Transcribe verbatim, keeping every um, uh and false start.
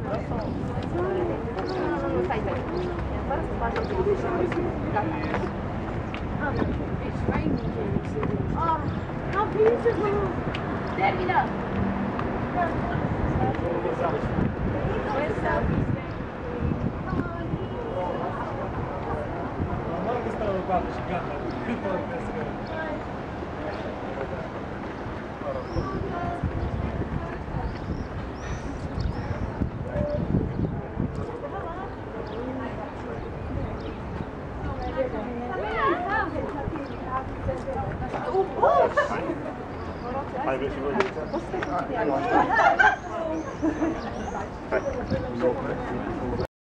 Oh, how beautiful! Termina! Hai, vezi și voi.